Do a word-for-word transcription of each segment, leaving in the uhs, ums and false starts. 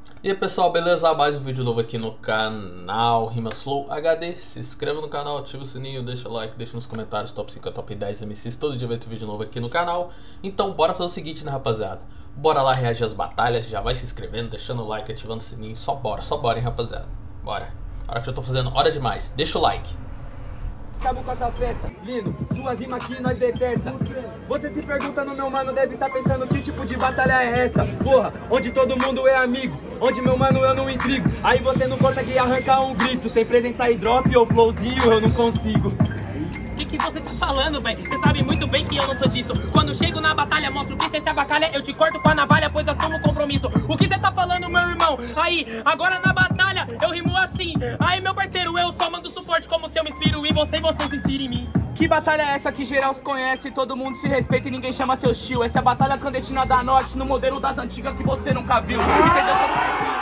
E aí pessoal, beleza? Mais um vídeo novo aqui no canal Rimas Flow H D. Se inscreva no canal, ativa o sininho, deixa o like, deixa nos comentários top cinco, top dez M Cs. Todo dia vai ter vídeo novo aqui no canal. Então bora fazer o seguinte, né rapaziada? Bora lá reagir às batalhas, já vai se inscrevendo, deixando o like, ativando o sininho. Só bora, só bora hein rapaziada. Bora. A hora que eu tô fazendo hora demais, deixa o like. Acabou com essa festa, lindo, suas rimas aqui nós detesta. Você se pergunta no meu mano, deve estar tá pensando que tipo de batalha é essa. Porra, onde todo mundo é amigo, onde meu mano eu não intrigo. Aí você não consegue arrancar um grito, sem presença e drop ou flowzinho eu não consigo. O que, que você tá falando, velho? Você sabe muito bem que eu não sou disso. Quando chego na batalha, mostro que você se abacalha. Eu te corto com a navalha, pois assumo o compromisso. O que você tá falando, meu irmão? Aí, agora na batalha, eu rimo assim. Aí, meu parceiro, eu só mando suporte como se eu me inspiro em você e você se inspira em mim. Que batalha é essa que geral se conhece, todo mundo se respeita e ninguém chama seu tio? Essa é a batalha clandestina da Norte, no modelo das antigas que você nunca viu. Entendeu como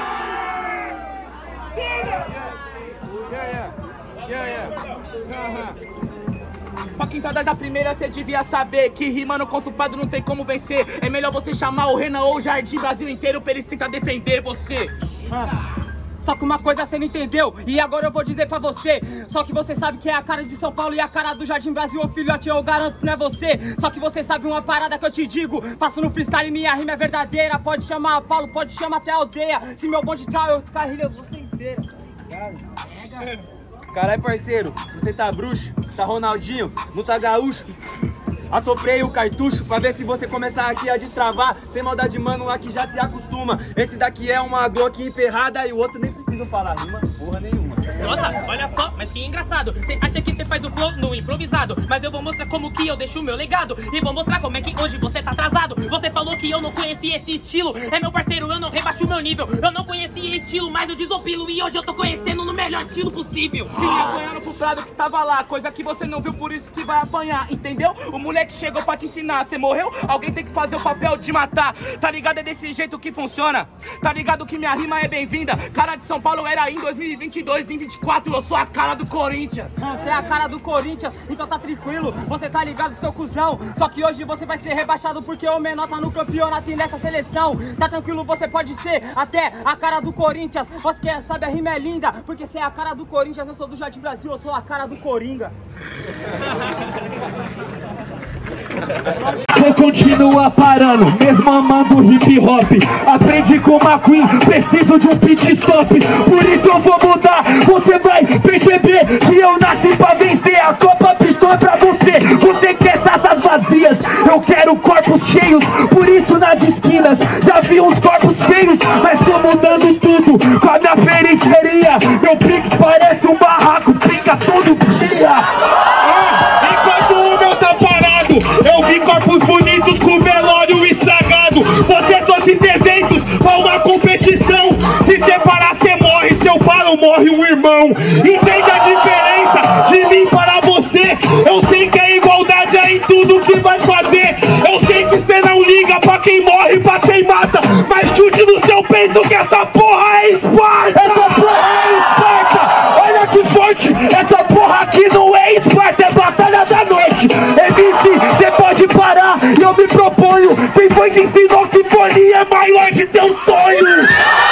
é? Yeah, yeah, yeah, yeah. Uh-huh. Pra quem tá da primeira, cê devia saber que rimando contra o padre não tem como vencer. É melhor você chamar o Renan ou o Jardim Brasil inteiro pra eles tentar defender você. Ah. Só que uma coisa você não entendeu, e agora eu vou dizer pra você. Só que você sabe que é a cara de São Paulo e a cara do Jardim Brasil, ô filhote, eu garanto que não é você. Só que você sabe uma parada que eu te digo, faço no freestyle, minha rima é verdadeira. Pode chamar a Paulo, pode chamar até a aldeia. Se meu bonde tchau, eu descarrilho você inteiro. Pega. Caralho, parceiro, você tá bruxo, tá Ronaldinho, não tá gaúcho. Assoprei o cartucho pra ver se você começar aqui a destravar. Sem maldade, mano, aqui já se acostuma. Esse daqui é uma Glock emperrada e o outro nem precisa falar rima porra nenhuma. Nossa, olha só, mas que engraçado. Você acha que você faz o flow no improvisado, mas eu vou mostrar como que eu deixo o meu legado. E vou mostrar como é que hoje você tá atrasado. Você falou que eu não conhecia esse estilo. É meu parceiro, eu não rebaixo o meu nível. Eu não conhecia esse estilo, mas eu desopilo. E hoje eu tô conhecendo no melhor estilo possível. Sim, apanhando pro prado que tava lá, coisa que você não viu, por isso que vai apanhar, entendeu? O moleque chegou pra te ensinar, você morreu? Alguém tem que fazer o papel de matar. Tá ligado? É desse jeito que funciona. Tá ligado que minha rima é bem-vinda. Cara de São Paulo era em dois mil e vinte e dois, em vinte e quatro eu sou a cara do Corinthians. Você é a cara do Corinthians, então tá tranquilo. Você tá ligado, seu cuzão. Só que hoje você vai ser rebaixado porque o menor tá no campeonato e nessa seleção. Tá tranquilo, você pode ser até a cara do Corinthians. Você quer, sabe, a rima é linda, porque você é a cara do Corinthians. Eu sou do Jardim Brasil, eu sou a cara do Coringa. Vou continuar parando, mesmo amando hip hop. Aprendi com uma Queen, preciso de um pit stop. Por isso eu vou mudar, você vai perceber que eu nasci pra vencer. A Copa Pistol é pra você, você quer taças vazias, eu quero corpos cheios. Por isso nas esquinas, já vi uns corpos feios, mas tô mudando tudo com a minha periferia. Meu Brix parece um barraco, pica todo dia. Enquanto o meu tá parado, eu vi corpos bonitos com velório estragado. Você trouxe trezentos pra uma competição. Se separar cê morre, se eu paro morre um irmão. Entende a diferença de mim para você? Eu sei que a igualdade é em tudo que vai fazer. Eu sei que cê não liga pra quem morre, pra quem mata, mas chute no seu peito que essa porra é Esparta. Essa porra é Esparta. Olha que forte, essa porra aqui não é Esparta, é batalha da noite. M C, cê pode parar, eu me proponho. Quem foi que ensinou que folia é maior de seu sonho?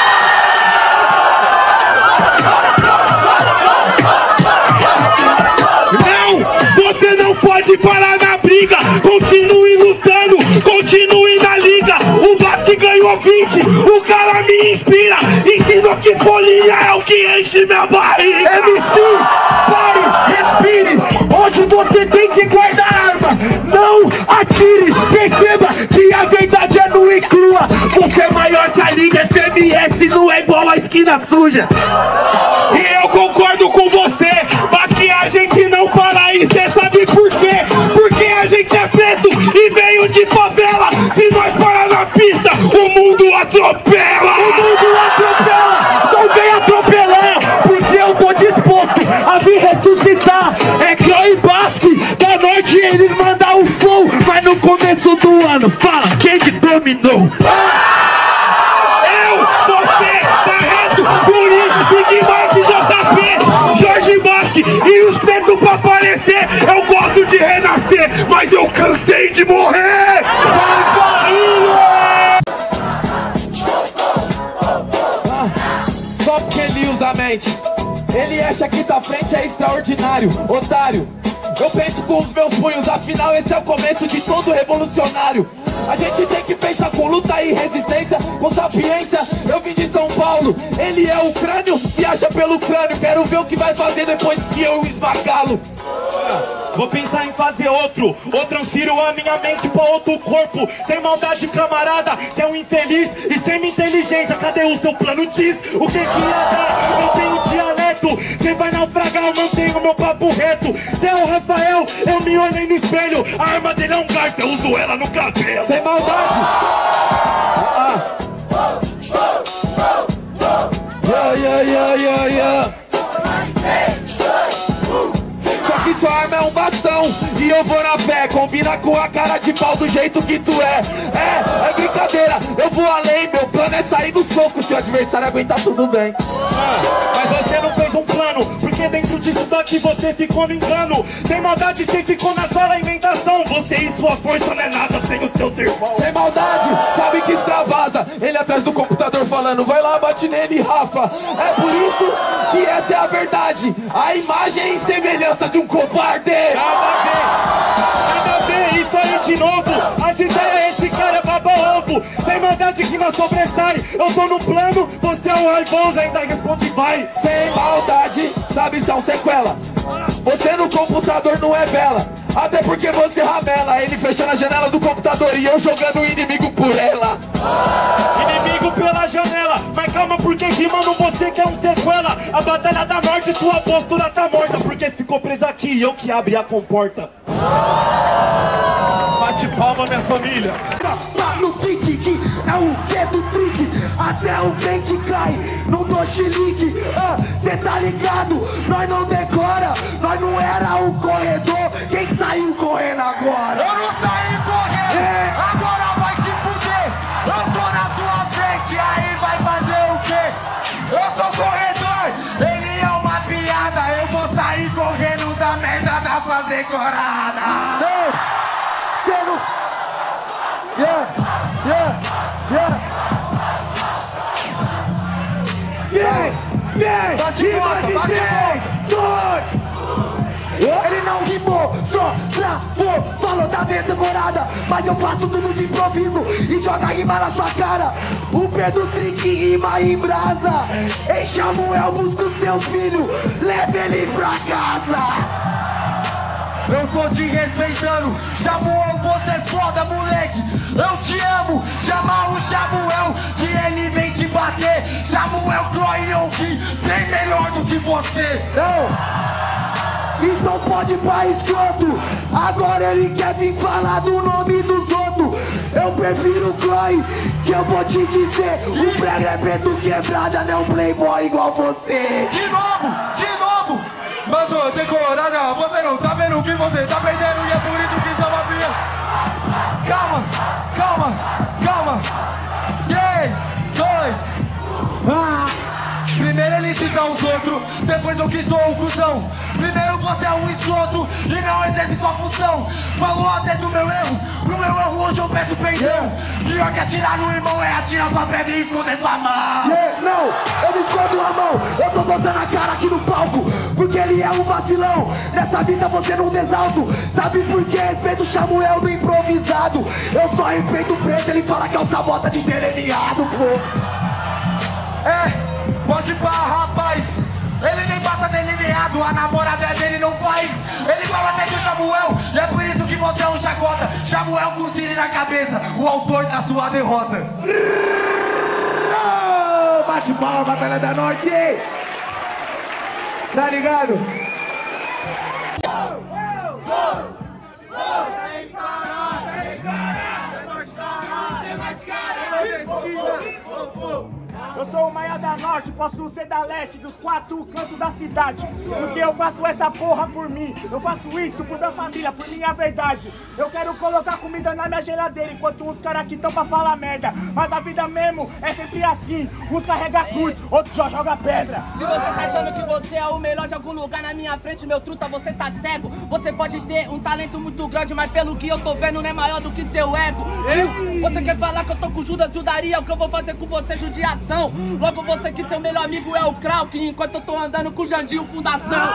Não, você não pode parar na briga. Continue lutando, continue na liga. O Basque ganhou vinte, o cara me inspira. Ensinou que folia é o que enche minha barriga. M C, pare, respire. Hoje você tem que guardar arma, não atire. Perceba que a verdade é nua e crua. Você é maior que a liga, S M S não é igual a esquina suja. E eu concordo com você, mas que a gente não fala isso, cê sabe por quê? Porque a gente é preto e veio de favela. Se nós parar na pista, o mundo atropela. O mundo atropela, não vem atropelar, porque eu tô disposto a vir ressuscitar. É Clã e Basque, da Norte eles mandam o flow, mas no começo do ano, fala quem que dominou. Eu, você, Barreto, Guri, Big Mike, J P, Jorge Basque e os pretos pra aparecer. Eu gosto de renascer, mas eu cansei de morrer. Vai, Justamente, ele acha que da frente é extraordinário, otário. Eu penso com os meus punhos, afinal esse é o começo de todo revolucionário. A gente tem que pensar com luta e resistência, com sapiência. Eu vim de São Paulo, ele é o crânio, se acha pelo crânio. Quero ver o que vai fazer depois que eu esmagá-lo. Vou pensar em fazer outro, ou transfiro a minha mente pra outro corpo. Sem maldade, camarada, cê é um infeliz e sem minha inteligência. Cadê o seu plano? Diz o que que ia dar. Eu tenho dialeto, cê vai naufragar, eu mantenho meu papo reto. Cê é o Rafael, eu me olhei no espelho. A arma dele é um garfo, eu uso ela no cabelo. Sem maldade. Ah. Yeah, yeah, yeah, yeah, yeah. Sua arma é um bastão e eu vou na fé. Combina com a cara de pau do jeito que tu é. É, é brincadeira, eu vou além. Meu plano é sair do soco. Se o adversário aguentar, tudo bem. Ah, mas você não fez um plano, porque dentro disso daqui você ficou no engano. Sem maldade, você ficou na sala inventação. Você e sua força não é nada sem os seus irmãos. Sem maldade, sabe que extravasa. Ele atrás do computador falando, vai lá, bate nele, Rafa. É por isso que essa é a verdade. A imagem e semelhança de um covarde. Nada a ver, nada a ver, isso aí de novo. As ideias, esse cara é baba-ovo. Sem maldade que não sobressai. Eu tô no plano, você é o raivoso. Ainda responde vai. Sem maldade, sabe se é um sequela. Você no computador não é bela. Até porque você ramela. Ele fechando a janela do computador e eu jogando o inimigo por ela. Inimigo pela janela. Mas calma, porque rimando você que é um sequela. A batalha da morte, sua postura tá morta. Porque ficou presa aqui, eu que abri a comporta. Bate palma, minha família. No beat que é o dedo trick, até o crente cai, não dou chilique. Ah, cê tá ligado, nós não decora, nós não era o corredor, quem saiu correndo agora? Eu não saí correndo, é. Agora vai se fuder. Eu tô na sua frente, aí vai fazer o quê? Eu sou corredor, ele é uma piada, eu vou sair correndo da merda da sua decorada. Cê não... Yeah, yeah, yeah. Yeah, yeah. Bate de três, dois. Ele não rimou, só travou. Falou da vez decorada, mas eu faço tudo de improviso e joga rima na sua cara. O Pedro Trick rima em brasa. Ei, Samuel, busca o seu filho, leve ele pra casa. Eu tô te respeitando, Samuel, você é foda, moleque. Eu te amo, chama o Samuel, que ele vem te bater. Samuel Croion, que bem melhor do que você. Não. Então pode ir pra escroto. Agora ele quer vir falar do nome dos outros. Eu prefiro o Croy, que eu vou te dizer. O prego é preto quebrada, não playboy igual você. De novo, de novo. Mandou decorada, você não tá vendo o que você tá perdendo. E é por isso que só via. Calma, calma, calma. Três, dois, ah. Primeiro ele cita os outros, depois eu que sou o cuzão. Primeiro você é um escroto e não exerce sua função. Falou até do meu erro, pro meu erro hoje eu peço perdão. Pior que atirar no irmão é atirar sua pedra e esconder sua mão. Yeah, não, eu não escondo a mão, eu tô botando a cara aqui no palco, porque ele é um vacilão. Nessa vida você não desalto, sabe por que respeito o Samuel do improvisado. Eu só respeito o preto, ele fala que é o sabota de delineado, pô. É. Pode pá, rapaz, ele nem passa delineado, a namorada dele não faz. Ele fala até do Samuel, e é por isso que você é um chacota. Samuel com Siri na cabeça, o autor da sua derrota. Oh, bate palma, Batalha da Norte. Tá ligado? Eu sou o Maia da Norte, posso ser da Leste, dos quatro cantos da cidade. Porque eu faço essa porra por mim, eu faço isso por minha família, por minha verdade. Eu quero colocar comida na minha geladeira, enquanto uns caras aqui tão pra falar merda. Mas a vida mesmo é sempre assim, uns carrega cruz, outros só joga pedra. Se você tá achando que você é o melhor de algum lugar na minha frente, meu truta, você tá cego. Você pode ter um talento muito grande, mas pelo que eu tô vendo não é maior do que seu ego. Tio, você quer falar que eu tô com Judas, Judaria, o que eu vou fazer com você, judiação? fundação. Logo você que seu melhor amigo é o Krauk, enquanto eu tô andando com o Jandinho Fundação.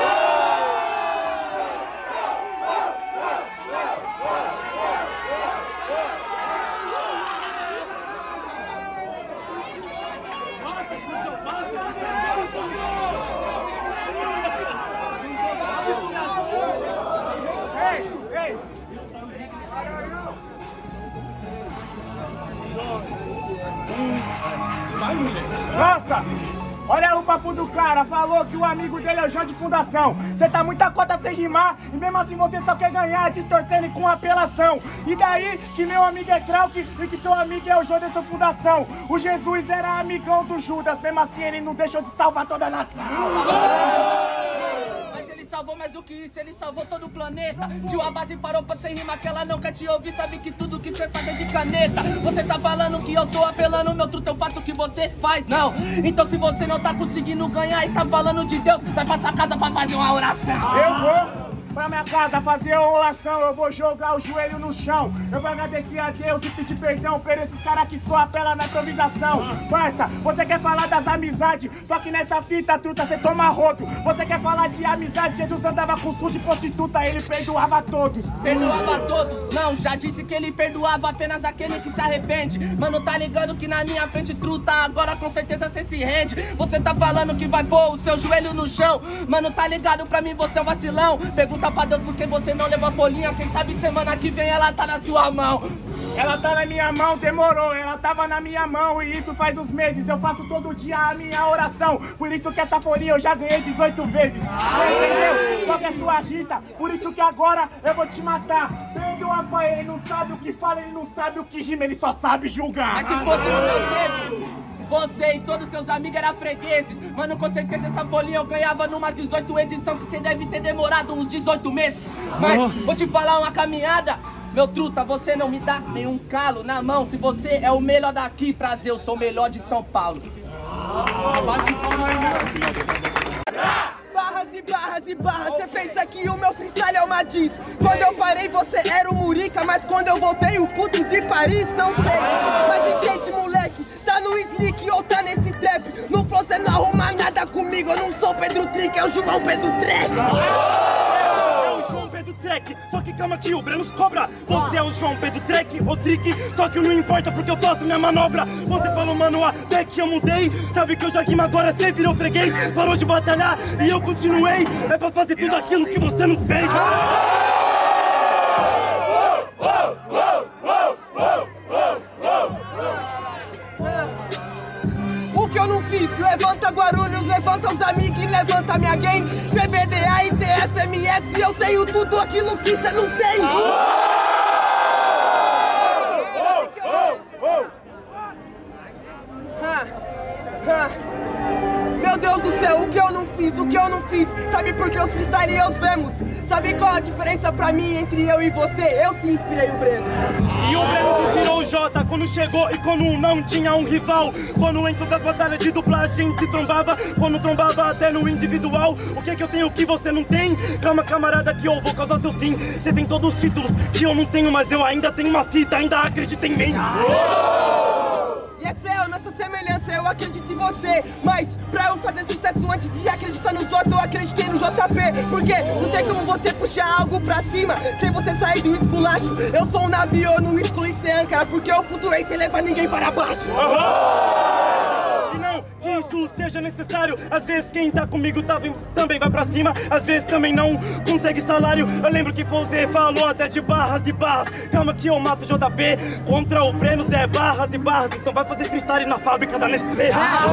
Nossa! Olha o papo do cara, falou que o amigo dele é o João de Fundação. Você tá muita cota sem rimar e mesmo assim você só quer ganhar, distorcendo com apelação. E daí que meu amigo é Krauk e que seu amigo é o João dessa Fundação. O Jesus era amigão do Judas, mesmo assim ele não deixou de salvar toda a nação. Salvou mais do que isso, ele salvou todo o planeta. Tio, a base parou pra você rimar que ela não quer te ouvir. Sabe que tudo que você faz é de caneta. Você tá falando que eu tô apelando, meu truto, eu faço o que você faz, não. Então se você não tá conseguindo ganhar e tá falando de Deus, vai pra sua casa pra fazer uma oração. Eu vou pra minha casa fazer uma oração, eu vou jogar o joelho no chão. Eu vou agradecer a Deus e pedir perdão por esses caras que só apelam na improvisação. Parça, você quer falar das amizades, só que nessa fita, truta, você toma rodo. Você quer falar de amizade, Jesus andava com sujo de prostituta, ele perdoava todos. Perdoava todos? Não, já disse que ele perdoava apenas aquele que se arrepende. Mano, tá ligado que na minha frente, truta, agora com certeza você se rende. Você tá falando que vai pôr o seu joelho no chão. Mano, tá ligado, pra mim você é um vacilão. Pergunta pra Deus por que você não leva a bolinha. Quem sabe semana que vem ela tá na sua mão. Ela tá na minha mão, demorou, ela tava na minha mão e isso faz uns meses. Eu faço todo dia a minha oração, por isso que essa folhinha eu já ganhei dezoito vezes. Você entendeu? Qual que é sua Rita? Por isso que agora eu vou te matar. Perdoa pra ele, não sabe o que fala, ele não sabe o que rima, ele só sabe julgar. Mas se fosse no meu tempo, você e todos seus amigos eram fregueses. Mano, com certeza essa folhinha eu ganhava numa dezoito edição que você deve ter demorado uns dezoito meses. Mas Nossa. Vou te falar uma caminhada. Meu truta, você não me dá nenhum calo na mão. Se você é o melhor daqui, prazer, eu sou o melhor de São Paulo. Barras e barras e barras, você pensa que o meu freestyle é uma diz. Quando eu parei você era o Murica, mas quando eu voltei o puto de Paris, não sei. Mas entende, moleque, tá no sneak ou tá nesse trap. No flow cê não arruma nada comigo, eu não sou Pedro Trick, é o João Pedro Trek. João Pedro Trek, só que calma que o Brenos cobra. Você é o João Pedro Trek ou Trick, só que não importa porque eu faço minha manobra. Você falou, mano, até que eu mudei. Sabe que eu já rimo agora, cê virou freguês. Parou de batalhar e eu continuei. É pra fazer tudo aquilo que você não fez. O que eu não fiz? Levanta Guarulhos, levanta os amigos e levanta minha gang. T B D A e T F M S, eu tenho tudo aquilo que cê não tem. Ha, ha. Meu Deus do céu, o que eu não fiz, o que eu não fiz. Sabe por que os freestyle os vemos? Sabe qual a diferença pra mim entre eu e você? Eu sim inspirei o Breno. E o Breno se virou o Jota quando chegou e quando não tinha um rival. Quando entrou das batalhas de dublagem se trombava, quando trombava até no individual. O que é que eu tenho que você não tem? Calma, camarada, que eu vou causar seu fim. Você tem todos os títulos que eu não tenho, mas eu ainda tenho uma fita, ainda acredita em mim. E essa é a nossa semelhança, eu acredito em você. Mas pra eu fazer sucesso antes de acreditar nos outros, eu acreditei no J P. Porque não tem como você puxar algo pra cima sem você sair do esculacho. Eu sou um navio, no esculo e cê âncora, porque eu flutuei sem levar ninguém para baixo. E não que isso seja necessário. Às vezes quem tá comigo tá, também vai pra cima. Às vezes também não consegue salário. Eu lembro que você falou até de barras e barras. Calma que eu mato o J P. Contra o Breno é barras e barras. Então vai fazer freestyle na fábrica da Nestlé.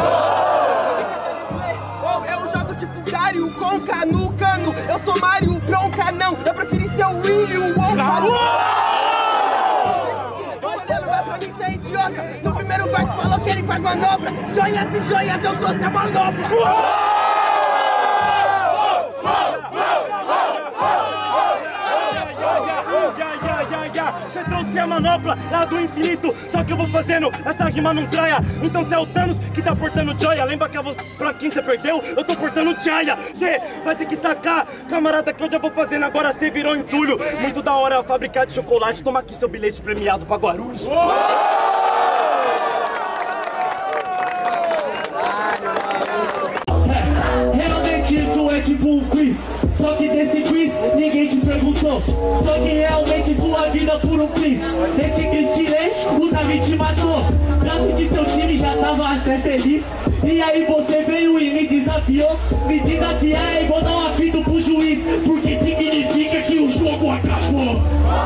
Oh, eu jogo tipo Dario, Conca no cano. Eu sou Mario, bronca não. Eu preferi ser o Willy, o Wonka. Você é idiota. No primeiro verso falou que ele faz manobra. Joias e joias, eu trouxe a manobra. Você trouxe a manopla lá do infinito. Só que eu vou fazendo essa rima não traia. Então cê é o Thanos que tá portando joia. Lembra que a voz pra quem você perdeu? Eu tô portando joia. Cê vai ter que sacar, camarada, que eu já vou fazendo. Agora cê virou entulho. Muito da hora fabricar de chocolate. Toma aqui seu bilhete premiado pra Guarulhos. matou. Só que realmente sua vida por um quiz. Esse quiz tirei, o Davi te matou. Tanto de seu time já tava até feliz. E aí você veio e me desafiou. Me desafiar é igual dar um apito pro juiz, porque significa que o jogo acabou.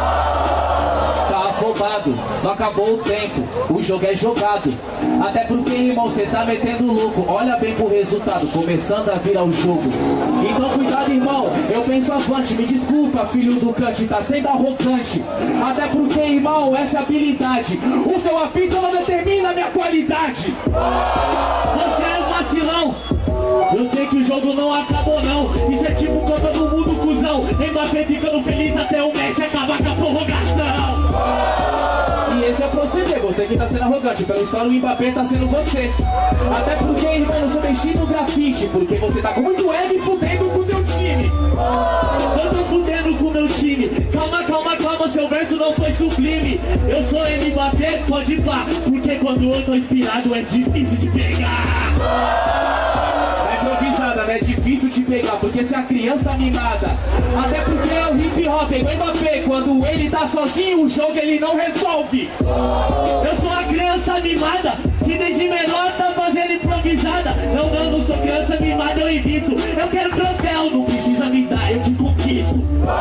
Tá afobado, não acabou o tempo, o jogo é jogado. Até porque, irmão, cê tá metendo louco. Olha bem pro resultado, começando a virar o jogo. Então cuidado, irmão, eu penso avante. Me desculpa, filho do cante, tá sendo arrogante. Até porque, irmão, essa é a habilidade. O seu apito não determina a minha qualidade. Você é um vacilão. Eu sei que o jogo não acabou não. Isso é tipo Copa do Mundo, cuzão. Mbappé ficando feliz até o Messi acabar com a prorrogação. E esse é o proceder, você que tá sendo arrogante. Pela história, o Mbappé tá sendo você. Até porque, irmão, eu sou mexido no grafite. Porque você tá com muito ego e fudendo com o teu time. Eu tô fudendo com o meu time. Calma, calma, calma, seu verso não foi sublime. Eu sou Mbappé, pode ir pá. Porque quando eu tô inspirado é difícil de pegar. Improvisada, né? É difícil te pegar, porque você é a criança mimada. Até porque é o hip hop, é igual Mbappé. Quando ele tá sozinho, o jogo ele não resolve. Eu sou a criança mimada, que desde menor tá fazendo improvisada. Não, não, não sou criança mimada, eu invisto. Eu quero troféu, não precisa me dar, eu te conquisto.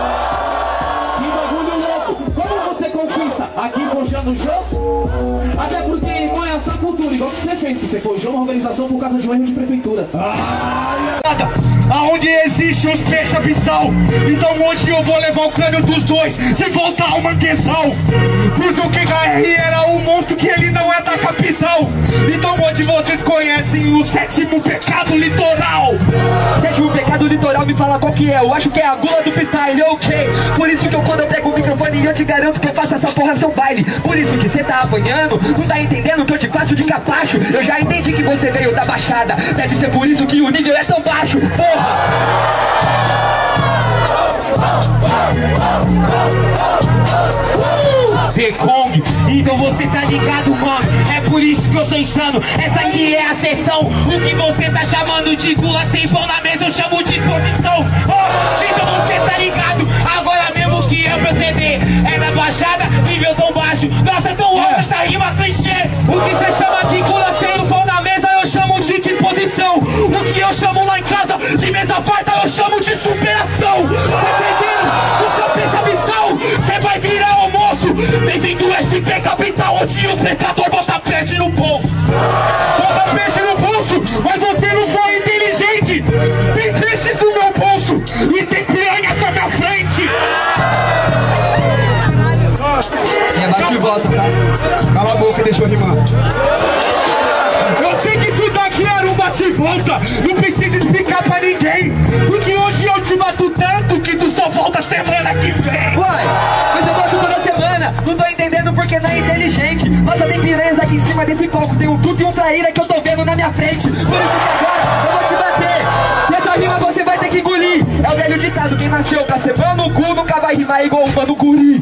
Que bagulho louco, como você conquista? Aqui forjando o jogo? Até porque, irmão, é essa cultura. Igual que você fez, que você forjou uma organização por causa de um erro de prefeitura. Ah, aonde existe os peixe abissal. Então hoje eu vou levar o crânio dos dois sem voltar ao manguezal. Porque o K K R era um monstro que ele não é da capital. Então hoje vocês conhecem o sétimo pecado litoral. Sétimo pecado litoral, me fala qual que é. Eu acho que é a gula do freestyle, ok. Por isso que eu quando eu pego o microfone eu te garanto que eu faço essa porra seu baile. Por isso que cê tá apanhando, não tá entendendo que eu te faço de capacho. Eu já entendi que você veio da baixada. Deve ser por isso que o nível é tão baixo, porra. The Kong, então você tá ligado, mano. É por isso que eu sou insano. Essa aqui é a sessão. O que você tá chamando de gula sem pão na mesa eu chamo de posição. Oh, então você tá ligado. Agora mesmo que eu proceder é na baixada, nível tão baixo. Nossa, tão alta essa rima clichê. O que você chama de gula sem o pão na mesa eu chamo de disposição. O que eu chamo lá em casa de mesa farta eu chamo de superação. Tá entendendo? O seu peixe abissal, cê vai virar almoço. Bem-vindo ao S P Capital, onde os pescadores botam peixe no bolso. Bota peixe no bolso, mas você não foi inteligente. Tem peixes no meu bolso e tem piranhas na minha frente. É, bate e volta, tá? Cala a boca e deixa eu rimar. Eu sei que isso daqui era um bate e volta. Não precisa explicar pra ninguém. Porque hoje eu te bato tanto que tu só volta semana que vem. Uai, mas eu volto toda semana. Não tô entendendo porque não é inteligente. Nossa, tem piranhas aqui em cima desse palco. Tem um tudo e um traíra que eu tô vendo na minha frente. Por isso que agora eu vou te bater. E essa rima você vai ter que engolir. É o velho ditado, quem nasceu pra ser mano cu nunca vai rimar igual o mano guri.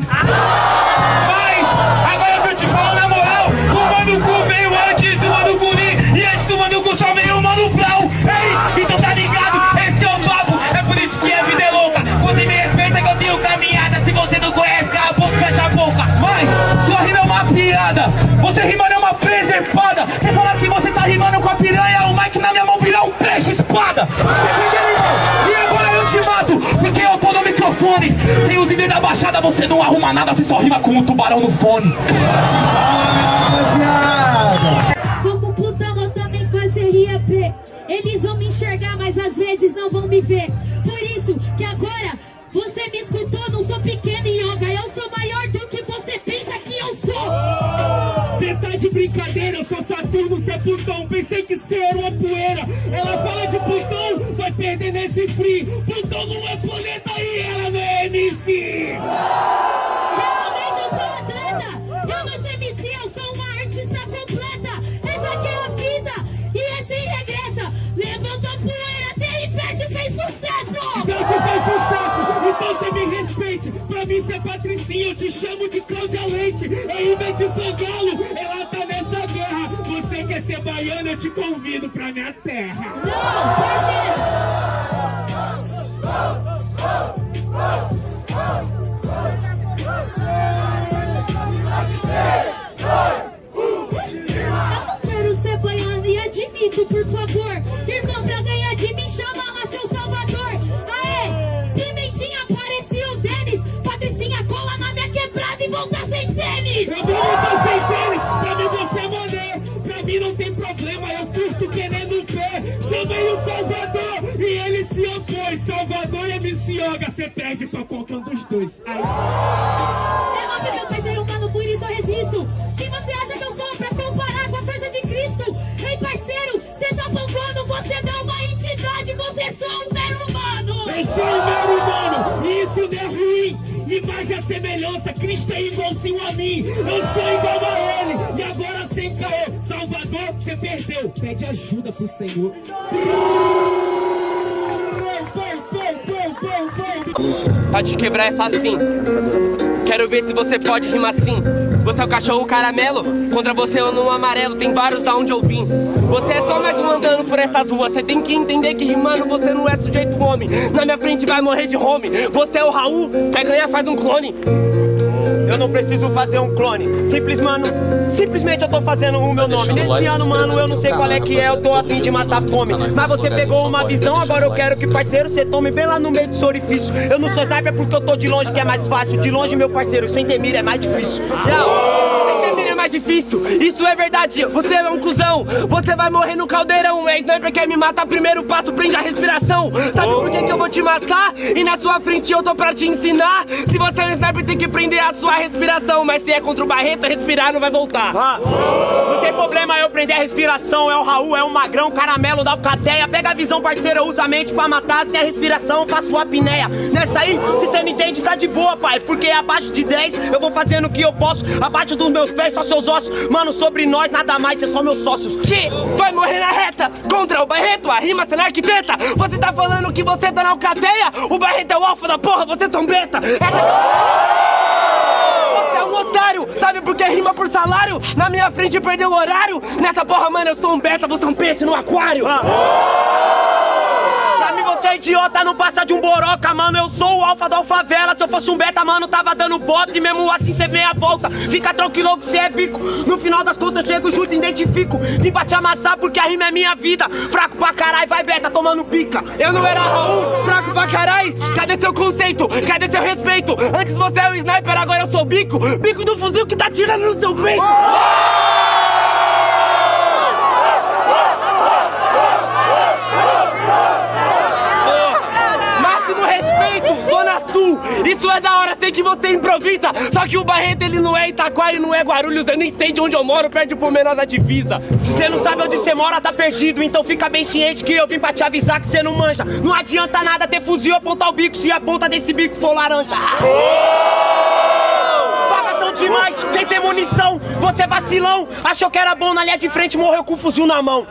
Mas, agora eu tô te falando na moral. O mano cu veio antes do mano guri. E antes do mano cu só veio o mano blau. Ei, então tá ligado? Esse é o papo. É por isso que a vida é louca. Você me respeita que eu tenho caminhada. Se você não conhece, cala a boca, fecha a boca. Mas, sua rima é uma piada. Você rima é uma preservada. Você fala que você tá rimando com a piranha, o Mike na minha mão virar um peixe espada. Entendeu, irmão? E agora eu te mato, porque eu tô no microfone. Sem os vídeos da baixada você não arruma nada, você só rima com um tubarão no fone. Como putão eu também fazeria ver. Eles vão me enxergar, mas às vezes não vão me ver. Por isso que agora você me escutou, não sou pequeno yoga. Eu sou maior do que você pensa que eu sou. Cê tá de brincadeira, eu sou Saturno, cê é Plutão. Pensei que cê era uma poeira. Ela fala de Plutão, vai perder nesse free. Plutão não é planeta e ela não é M C. Realmente eu sou atleta. Eu não sou M C, eu sou uma artista completa. Essa aqui é a vida e é sem regressa. Levanta a poeira, até Ivete fez sucesso. Ivete fez sucesso, então cê me respeite. Pra mim cê é Patricinha, eu te chamo de Cláudia Leite. É Ivete Sangalo, ela tá nessa guerra. Você quer ser baiano, eu te convido pra minha terra. Não, parceiro. Por favor, irmão, pra ganhar de mim, chama lá seu Salvador. Aê, Pimentinha, apareceu o Denis. Patricinha, cola na minha quebrada e volta sem tênis. Pra mim não tá sem tênis, pra mim você é mané. Pra mim não tem problema, eu custo querendo ver. Chamei o Salvador e ele se opôs. Salvador e M C Yoga, cê perde pra qualquer um dos dois. Aí. É óbvio, meu parceiro, mano, por isso eu resisto. Quem você acha que eu sou pra comparar com a força de Cristo? Ei, parceiro, cê tá bombando, você não é uma entidade, você é só um mero humano. Eu sou um mero humano, e isso não é ruim. Imagem a semelhança, Cristo é igualzinho a mim. Eu sou igual a ele, e agora sem caô. Salvador, você perdeu, pede ajuda pro Senhor. Pra te quebrar é facinho. Quero ver se você pode rimar assim. Você é o cachorro caramelo, contra você eu no amarelo. Tem vários da onde eu vim. Você é só mais um andando por essas ruas. Você tem que entender que rimando você não é sujeito homem. Na minha frente vai morrer de home. Você é o Raul, pega e faz um clone. Eu não preciso fazer um clone. Simples, mano, simplesmente eu tô fazendo o meu nome. Nesse ano, mano, eu não sei qual é que é. Eu tô a fim de matar fome. Mas você pegou uma visão, agora eu quero que, parceiro, você tome bem lá no meio do seu orifício. Eu não sou sniper porque eu tô de longe, que é mais fácil. De longe, meu parceiro, sem ter mira é mais difícil. Não, sem ter mira é mais difícil. Isso é verdade, você é um cuzão. Você vai morrer no caldeirão. É sniper quer me matar, primeiro passo, prende a respiração. Sabe por que que eu vou te matar? E na sua frente eu tô pra te ensinar. Se você é um sniper, tem que prender a sua respiração. Mas se é contra o Barreto, respirar não vai voltar. Ah, não tem problema eu prender a respiração. É o Raul, é o magrão, caramelo da alcateia. Pega a visão, parceiro, usa a mente pra matar. Se é respiração, eu faço apneia. Nessa aí, se você não entende, tá de boa, pai. Porque abaixo de dez, eu vou fazendo o que eu posso. Abaixo dos meus pés, só seus ossos. Mano, sobre nós, nada mais, cê é só meus sócios. Que vai morrer na reta contra o Barreto, a rima sendo arquiteta. Você tá falando que você tá na alcateia? O Barreto é o alfa da porra, vocês são beta. Essa... um otário, sabe por que rima por salário? Na minha frente perdeu o horário. Nessa porra, mano, eu sou um beta, você é um peixe no aquário. Ah. Pra mim você é idiota, não passa de um boroca, mano. Eu sou o alfa da alfavela. Se eu fosse um beta, mano, tava dando bote. E mesmo assim cê vem a volta. Fica tranquilo que cê é bico. No final das contas chego junto, identifico. Vim pra te amassar porque a rima é minha vida. Fraco pra caralho, vai beta tomando pica. Eu não era Raul, fraco pra caralho. Cadê seu conceito? Cadê seu respeito? Antes você é o sniper, agora eu sou o bico. Bico do fuzil que tá tirando no seu peito. Máximo respeito, Zona Sul. Isso é da hora, sei que você improvisa. Só que o Barreto, ele não é Itaquá e não é Guarulhos. Eu nem sei de onde eu moro, perde por menor da divisa. Se você não sabe onde você mora, tá perdido. Então fica bem ciente que eu vim pra te avisar que você não manja. Não adianta nada ter fuzil, apontar o bico se a ponta desse bico for laranja. Demais, sem ter munição, você vacilão. Achou que era bom na linha de frente, morreu com o fuzil na mão.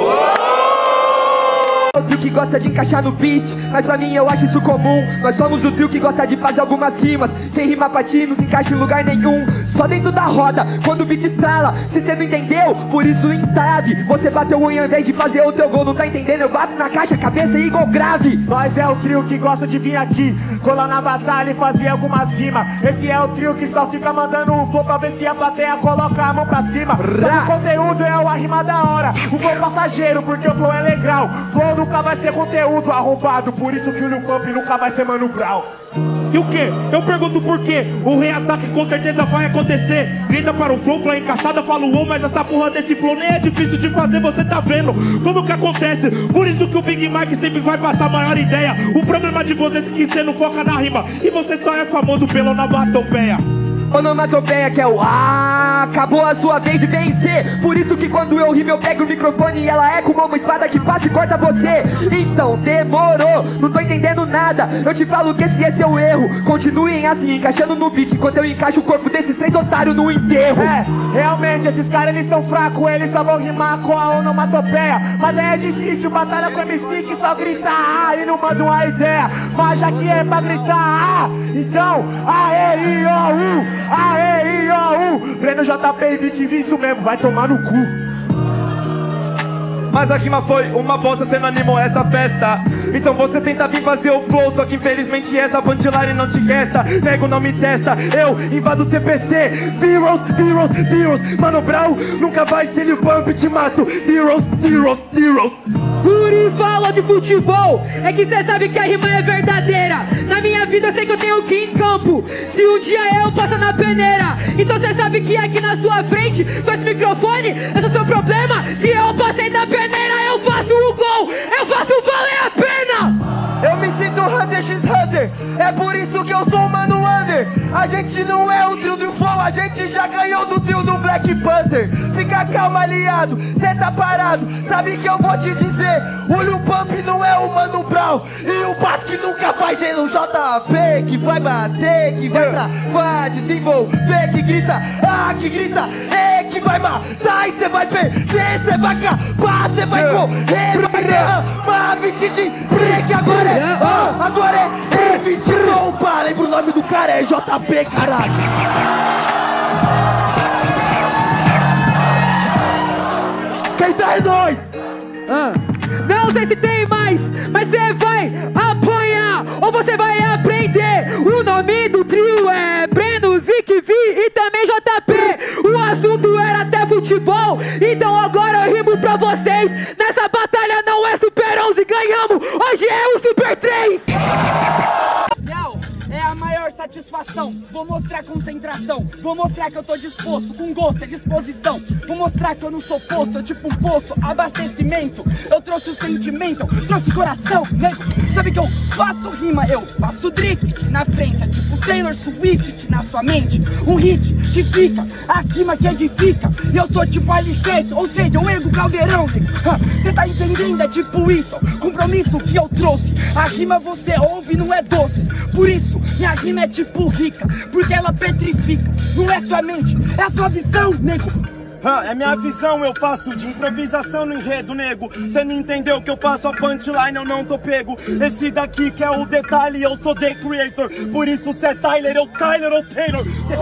O trio que gosta de encaixar no beat, mas pra mim eu acho isso comum. Nós somos o trio que gosta de fazer algumas rimas sem rimar pra ti, não se encaixa em lugar nenhum. Só dentro da roda, quando o beat estrala. Se cê não entendeu, por isso entrave. Você bateu o unha ao invés de fazer o teu gol, não tá entendendo? Eu bato na caixa, cabeça e igual grave. Nós é o trio que gosta de vir aqui, colar na batalha e fazer algumas rimas. Esse é o trio que só fica mandando um flow pra ver se a plateia coloca a mão pra cima. O conteúdo é uma rima da hora, o flow passageiro, porque o flow é legal. Flow nunca vai ser conteúdo arrombado, por isso que o Lil Pump nunca vai ser Mano Brown. E o quê? Eu pergunto por quê? O reataque com certeza vai acontecer. Grita para o flow, pra encaixada fala o mas essa porra desse flow nem é difícil de fazer, você tá vendo como que acontece. Por isso que o Big Mike sempre vai passar a maior ideia. O problema de vocês é que você não foca na rima e você só é famoso pela onomatopeia. Onomatopeia que é o ah, acabou a sua vez de vencer. Por isso que quando eu rimo eu pego o microfone e ela é como uma espada que passa e corta você. Então demorou, não tô entendendo nada. Eu te falo que esse é seu erro. Continuem assim, encaixando no beat, enquanto eu encaixo o corpo desses três otários no enterro. É, realmente esses caras eles são fracos, eles só vão rimar com a onomatopeia. Mas aí é difícil, batalha com M C que só grita ah e não manda uma ideia. Mas já que é pra gritar ah, então aê, i, o, u. Aê, i, o, u. Breno J P e Vic, isso mesmo, vai tomar no cu. mas a rima foi uma bosta, cê não animou essa festa. Então você tenta vir fazer o flow, só que infelizmente essa punchline não te resta. Nego não me testa, eu invado o C P C. Zeros, zeros, zeros. Mano Brown nunca vai ser Lil Pump, te mato. Zeros, zeros, zeros. Guri fala de futebol, é que cê sabe que a rima é verdadeira. Na minha vida eu sei que eu tenho que ir em campo, se um dia eu passar na peneira. Então cê sabe que aqui na sua frente, com esse microfone, esse é o seu problema. Se eu passei na peneira, eu faço o gol, eu faço valer a pena. Eu me sinto Hunter x Hunter, é por isso que eu sou o Mano Under. A gente não é o trio do Flow, a gente já ganhou do trio do Black Panther. Fica calma, aliado, cê tá parado, sabe que eu vou te dizer. O Lil Pump não é o Mano Brown, e o Basque nunca vai ser no J P. Que vai bater, que vai travar, desenvolver, que grita, ah, que grita, é, que vai matar e cê vai perder, cê vai acabar, cê vai correr, vai derramar, vestir de break. Agora é, ah, agora é, é vestir roupa, lembra o nome do cara, é J P, caralho. Quem tá é nós? Ah. Não sei se tem mais, mas você vai apanhar ou você vai aprender. O nome do trio é Breno, Zic, Vi e também J P. O assunto era até futebol, então agora eu rimo pra vocês. Nessa batalha não é Super onze, ganhamos, hoje é o Super três. É a maior satisfação, vou mostrar concentração, vou mostrar que eu tô disposto, com gosto, é disposição. Vou mostrar que eu não sou posto, eu tipo um poço, abastecimento. Eu trouxe o sentimento, eu trouxe coração, nego. Sabe que eu faço rima, eu faço drift na frente. É tipo Taylor Swift na sua mente. Um hit que fica, a rima que edifica. E eu sou tipo alicerce, ou seja, o ego caldeirão. Cê tá entendendo? É tipo isso, compromisso que eu trouxe. A rima você ouve, não é doce. Por isso, minha rima é tipo rica, porque ela petrifica. Não é sua mente, é a sua visão, nego. Ah, é minha visão, eu faço de improvisação no enredo, nego. Cê não entendeu que eu faço a punchline, eu não tô pego. Esse daqui que é o detalhe, eu sou The Creator. Por isso cê é Tyler, eu Tyler ou Taylor. Cê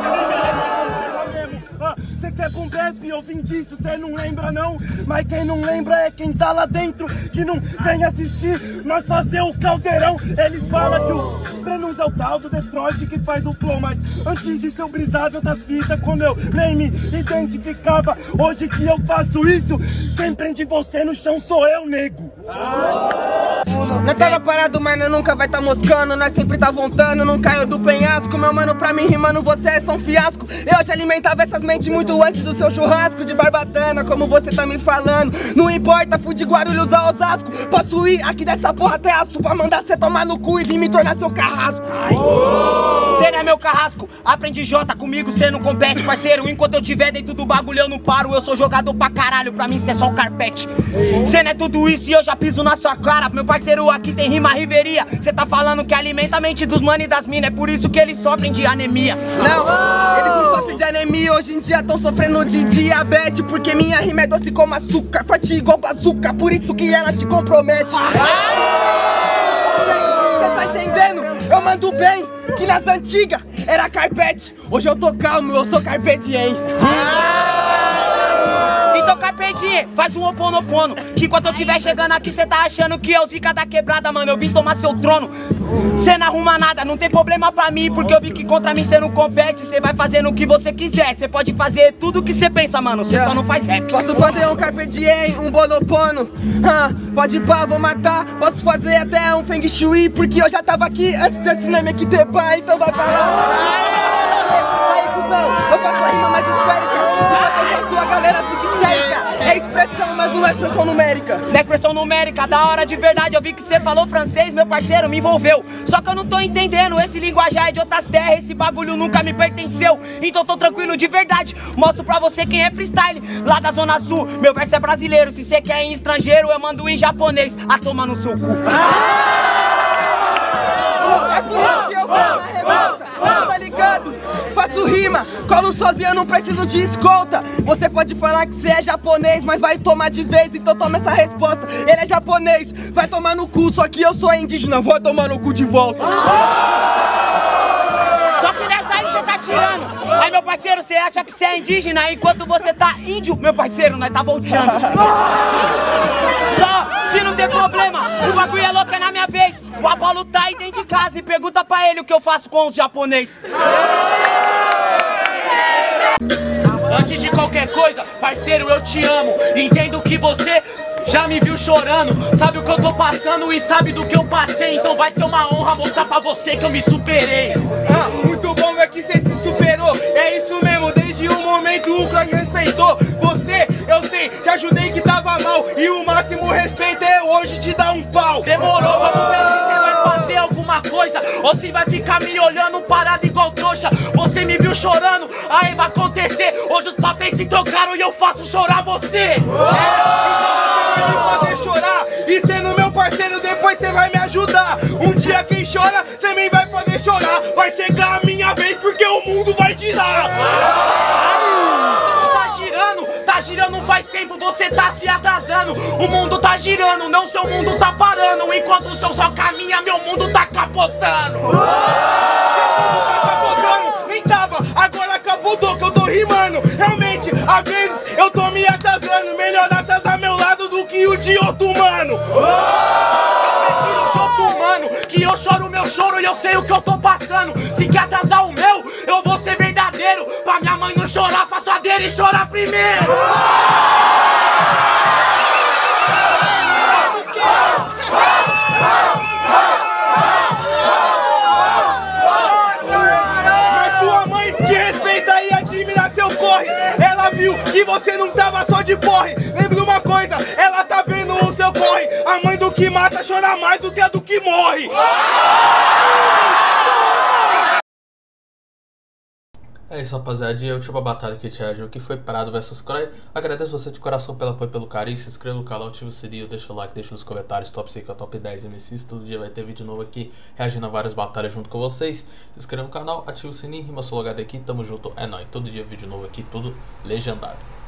Cê quer boom bap, eu vim disso, cê não lembra não. Mas quem não lembra é quem tá lá dentro, que não vem assistir nós fazer o caldeirão. Eles falam que o Brenus é o tal do Detroit que faz o flow, mas antes de ser o brisável das fitas, como eu nem me identificava. Hoje que eu faço isso, quem prende você no chão sou eu, nego. Nós tava parado, mas nós nunca vai tá moscando. Nós sempre tá voltando, não caiu do penhasco. Meu mano, pra mim rimando você é só um fiasco. Eu já alimentava essas mentes muito antes do seu churrasco de barbatana, como você tá me falando. Não importa, fui de Guarulhos a Osasco. Posso ir aqui dessa porra até aço pra mandar cê tomar no cu e vir me tornar seu carrasco. Cê não é meu carrasco, aprendi Jota comigo, cê não compete, parceiro. Enquanto eu tiver dentro do bagulho eu não paro. Eu sou jogador pra caralho, pra mim cê é só o carpete. Cê não é tudo isso e eu já piso na sua cara. Meu parceiro, aqui tem rima riveria. Cê tá falando que alimenta a mente dos mano e das mina, é por isso que eles sofrem de anemia. Não, eles não sofrem de anemia, hoje em dia tão sofrendo de diabetes. Porque minha rima é doce como açúcar, forte igual bazuca, por isso que ela te compromete. Cê tá entendendo? Eu mando bem, que nas antigas era carpete. Hoje eu tô calmo, eu sou carpe diem. Então carpe diem, faz um oponopono, que enquanto eu tiver chegando aqui cê tá achando que é o zica da quebrada, mano. Eu vim tomar seu trono. Cê não arruma nada, não tem problema pra mim, porque eu vi que contra mim cê não compete. Cê vai fazendo o que você quiser, cê pode fazer tudo o que cê pensa, mano. Cê só não faz rap. Posso fazer um carpe diem, um bolopono, ah, pode ir pá, vou matar. Posso fazer até um feng shui, porque eu já tava aqui antes desse nome aqui ter pai, então vai pra lá. Aí, cuzão, eu faço a rima mais esférica, eu faço a galera fica histérica. É expressão, mas não é expressão numérica. Não é expressão numérica, da hora de verdade. Eu vi que você falou francês, meu parceiro, me envolveu. Só que eu não tô entendendo, esse linguajar é de outras terras. Esse bagulho nunca me pertenceu, então tô tranquilo de verdade. Mostro pra você quem é freestyle, lá da Zona Sul. Meu verso é brasileiro, se você quer em estrangeiro eu mando em japonês. A toma no seu cu. É por isso que eu vou na revolta, tá ligado? Faço rima, colo sozinho, eu não preciso de escolta. Você pode falar que você é japonês, mas vai tomar de vez, então toma essa resposta. Ele é japonês, vai tomar no cu, só que eu sou indígena, vou tomar no cu de volta. Só que nessa aí você tá tirando. Aí meu parceiro, você acha que você é indígena, enquanto você tá índio, meu parceiro, nós tá volteando. casa e pergunta pra ele o que eu faço com os japoneses. Antes de qualquer coisa, parceiro, eu te amo. Entendo que você já me viu chorando, sabe o que eu tô passando e sabe do que eu passei. Então vai ser uma honra mostrar pra você que eu me superei. Ah, muito bom é que você se superou. É isso mesmo, desde o momento o clã respeitou. Você, eu sei, te ajudei que tava mal. E o máximo respeito é hoje te dar um pau. Demorou, vamos ver se você vai fazer alguma coisa ou se vai ficar me olhando parado igual trouxa. Você me viu chorando, aí vai acontecer. Hoje os papéis se trocaram e eu faço chorar você. É, então você vai me fazer chorar. E sendo meu parceiro, depois você vai me ajudar. Um dia quem chora, também vai poder chorar. Vai chegar a minha vez porque o mundo vai girar. Tá girando, tá girando faz tempo, você tá se atrasando. O mundo tá girando, não seu mundo tá parando. Enquanto o seu só caminha, meu mundo tá capotando. Tá capotando, nem tava, agora capotou que eu tô rimando. Realmente, às vezes eu tô me atrasando. Melhor atrasar meu lado do que o de outro mano. De outro mano, que eu choro o meu choro e eu sei o que eu tô passando. Se quer atrasar o meu, eu vou ser verdadeiro. Pra minha mãe não chorar, faço a dele chorar primeiro. Mas sua mãe te respeita e admira seu corre. Ela viu que você não tava só de porre. Lembra uma coisa, ela tá vendo o seu corre. A mãe do que mata chora mais do que a do que morre. É isso, rapaziada, e a última batalha que a gente reagiu aqui foi Prado versus Croy. Agradeço você de coração pelo apoio, pelo carinho. Se inscreva no canal, ativa o sininho, deixa o like, deixa nos comentários top cinco, top dez M Cs. Todo dia vai ter vídeo novo aqui, reagindo a várias batalhas junto com vocês. Se inscreva no canal, ativa o sininho, Rima Solo H D aqui, tamo junto, é nóis. Todo dia vídeo novo aqui, tudo legendado.